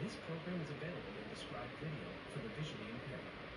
This program is available in described video for the visually impaired.